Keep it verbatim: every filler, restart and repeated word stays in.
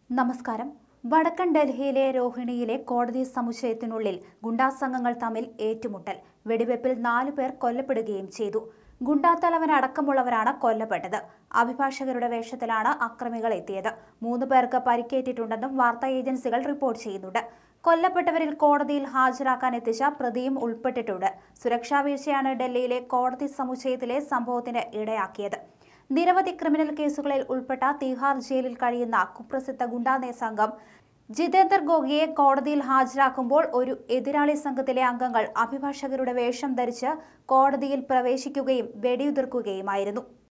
നമസ്കാരം. വടക്കൻ ഡൽഹിയിലെ രോഹിണിയിലെ കോടതി സമുച്ചയത്തിനുള്ളിൽ ഗുണ്ടാസംഘങ്ങൾ തമ്മിൽ ഏറ്റുമുട്ടൽ. വെടിവെപ്പിൽ നാലു പേർ കൊല്ലപ്പെടുകയും ചെയ്തു. ഗുണ്ടാത്തലവൻ അടക്കമുള്ളവരാണ് കൊല്ലപ്പെട്ടത്. അഭിഭാഷകരുടെ വേഷത്തിലാണ് അക്രമികൾ എത്തിയത്. മൂന്ന് പേർക്ക് പരിക്കേറ്റിട്ടുണ്ടെന്നും വാർത്താ ഏജൻസികൾ റിപ്പോർട്ട് ചെയ്യുന്നുണ്ട്. കൊല്ലപ്പെട്ടവരിൽ കോടതിയിൽ ഹാജരാക്കാൻ എത്തിച്ച പ്രതിയും ഉൾപ്പെട്ടിട്ടുണ്ട്. സുരക്ഷാ വീഴ്ചയാണ് ഡൽഹിയിലെ കോടതി സമുച്ചയത്തിലെ സംഭവത്തിന് ഇടയാക്കിയത്. നിരവധി ക്രിമിനൽ കേസുകളിൽ ഉൾപ്പെട്ട തീഹാർ ജയിലിൽ കഴിയുന്ന കുപ്രസിദ്ധ ഗുണ്ടാ സംഘം ജിതേന്ദർ ഗോഗിയെ കോടതിയിൽ ഹാജരാക്കുമ്പോൾ ഒരു എതിരാളി സംഘത്തിലെ അംഗങ്ങൾ അഭിഭാഷകരുടെ വേഷം ധരിച്ച് കോടതിയിൽ പ്രവേശിക്കുകയും വെടിയുതിർക്കുകയുമായിരുന്നു.